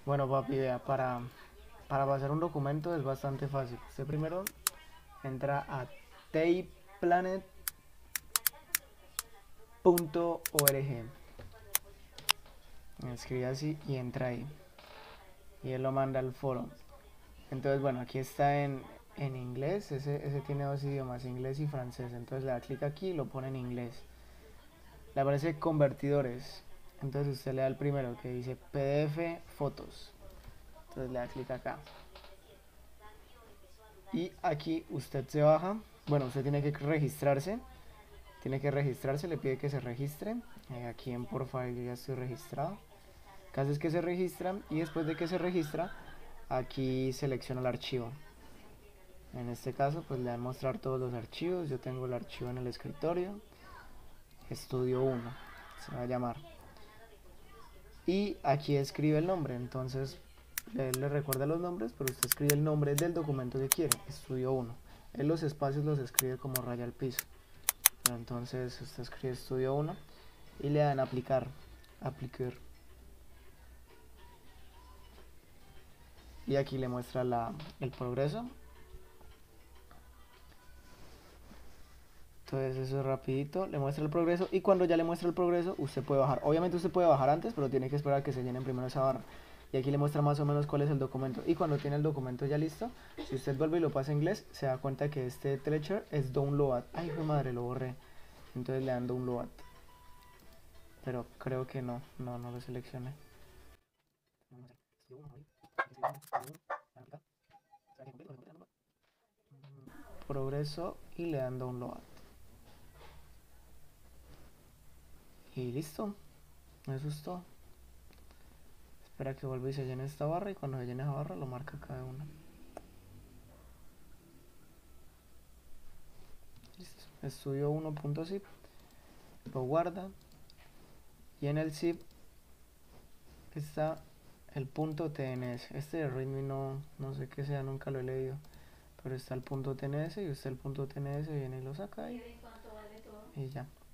Bueno, papi, vea, para pasar un documento es bastante fácil. Usted primero entra a tayplanet.org, escribe así y entra ahí. Y él lo manda al foro. Entonces, bueno, aquí está en inglés. Ese tiene dos idiomas, inglés y francés. Entonces le da clic aquí y lo pone en inglés. Le aparece convertidores. Entonces usted le da el primero que dice PDF fotos. Entonces le da clic acá. Y aquí usted se baja. Bueno, usted tiene que registrarse. Le pide que se registre. Aquí en Porfile yo ya estoy registrado. El caso es que se registran y después de que se registra, aquí selecciona el archivo. En este caso, pues le dan mostrar todos los archivos. Yo tengo el archivo en el escritorio. Estudio 1 se va a llamar. Y aquí escribe el nombre. Entonces, él le recuerda los nombres, pero usted escribe el nombre del documento que quiere. Estudio 1. Él los espacios los escribe como raya al piso. Pero entonces, usted escribe estudio 1 y le dan aplicar. Aplicar. Y aquí le muestra el progreso. Entonces eso es rapidito, le muestra el progreso y cuando ya le muestra el progreso usted puede bajar. Obviamente usted puede bajar antes, pero tiene que esperar a que se llene primero esa barra. Y aquí le muestra más o menos cuál es el documento. Y cuando tiene el documento ya listo, si usted vuelve y lo pasa en inglés, se da cuenta que este treasure es download. Ay, fue madre, lo borré. Entonces le dan download. Pero creo que no lo seleccioné. Progreso y le dan download. Y listo, eso es todo. Espera que vuelva y se llene esta barra y cuando se llene esa barra lo marca cada una. Listo. Estudio 1.zip, lo guarda y en el zip está el punto .tns. Este de readme no sé qué sea, nunca lo he leído, pero está el punto .tns y usted el punto .tns viene y lo saca ahí y ya.